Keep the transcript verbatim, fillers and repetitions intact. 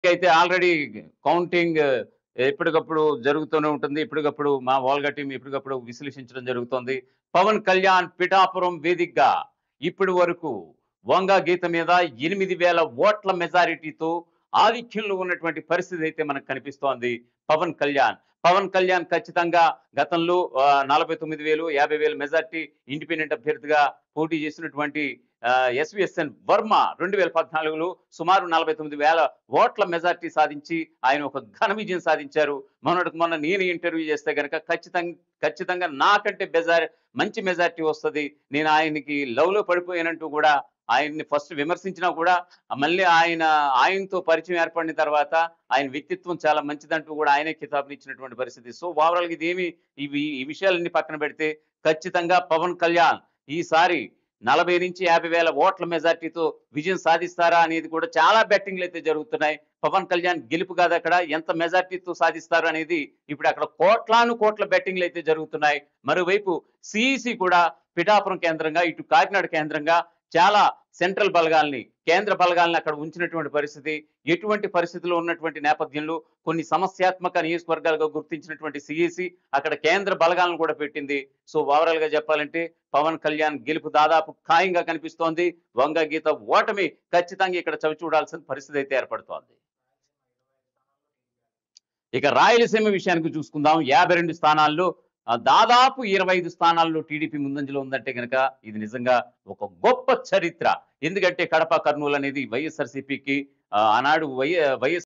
అయితే already counting ఎప్పటికప్పుడు జరుగుతూనే ఉంటుంది. ఎప్పటికప్పుడు మా వోల్గా టీమ్ ఎప్పటికప్పుడు విశ్లేషించడం జరుగుతోంది. పవన్ కళ్యాణ్ పిఠాపురం వేదికగా ఇప్పటి వరకు వంగ గీత మీద ఎనిమిది వేల ఓట్ల మెజారిటీతో ఆధిక్యంలో ఉన్నటువంటి పరిస్థితి అయితే మనకు కనిపిస్తోంది. పవన్ కళ్యాణ్. పవన్ కళ్యాణ్ ఖచ్చితంగా గతంలో ఆహ్, నలభై తొమ్మిది వేలు, యాభై వేల మెజారిటీ ఇండిపెండెంట్ అభ్యర్థిగా పోటీ చేసినటువంటి ఆహ్, ఎస్‌విఎస్‌ఎన్ వర్మ రెండు వేల పద్నాలుగులో సుమారు నలభై తొమ్మిది వేల ఓట్ల మెజారిటీ సాధించి ఆయన ఒక ఘన విజయం సాధించారు. మొన్నటికి మొన్న నేను ఇంటర్వ్యూ చేస్తే గనక ఖచ్చితంగా ఖచ్చితంగా నాకంటే బెజార్ మంచి మెజారిటీ వస్తది. నేను ఆయనకి లవ్‌లో పడిపోయానంటూ కూడా ఆయన్ని ఫస్ట్ విమర్శించినా కూడా మళ్ళీ ఆయన ఆయనతో పరిచయం ఏర్పడిన తర్వాత ఆయన వ్యక్తిత్వం చాలా మంచిదంటూ కూడా ఆయనే కితాబునిచ్చినటువంటి పరిస్థితి. సో ఓవరాల్‌గా ఇదేమి ఇవి ఈ విషయాలన్నీ పక్కన పెడితే ఖచ్చితంగా పవన్ కళ్యాణ్ ఈసారి నలభై నుంచి యాభై వేల ఓట్ల మెజారిటీతో విజయం సాధిస్తారా అనేది కూడా చాలా బెట్టింగ్‌లు అయితే జరుగుతున్నాయి. పవన్ కళ్యాణ్ గెలుపు కాదు అక్కడ ఎంత మెజారిటీతో సాధిస్తారు అనేది ఇప్పుడు అక్కడ కోట్లాను కోట్ల బెట్టింగ్‌లు అయితే జరుగుతున్నాయి. మరోవైపు సీఈసీ కూడా పిఠాపురం కేంద్రంగా ఇటు కాకినాడ కేంద్రంగా చాలా సెంట్రల్ బలగాల్ని, కేంద్ర బలగాల్ని అక్కడ ఉంచినటువంటి పరిస్థితి. ఎటువంటి పరిస్థితిలో ఉన్నటువంటి నేపథ్యంలో కొన్ని సమస్యాత్మక నియోజకవర్గాలుగా గుర్తించినటువంటి సీఈసీ అక్కడ కేంద్ర బలగాలను కూడా పెట్టింది. సో ఓవరాల్‌గా చెప్పాలంటే పవన్ కళ్యాణ్ గెలుపు దాదాపు ఖాయంగా కనిపిస్తోంది. వంగ గీత ఓటమి ఖచ్చితంగా ఇక్కడ చవిచూడాల్సిన పరిస్థితి అయితే ఏర్పడుతోంది. ఇక రాయలసీమ విషయానికి చూసుకుందాం. యాభై రెండు స్థానాల్లో ఆహ్, దాదాపు ఇరవై ఐదు స్థానాల్లో టీడీపీ ముందంజలో ఉందంటే గనక ఇది నిజంగా ఒక గొప్ప చరిత్ర. ఎందుకంటే కడప, కర్నూలు అనేది వైఎస్ఆర్‌సీపీకి ఆహ్, ఆనాడు వై వైఎస్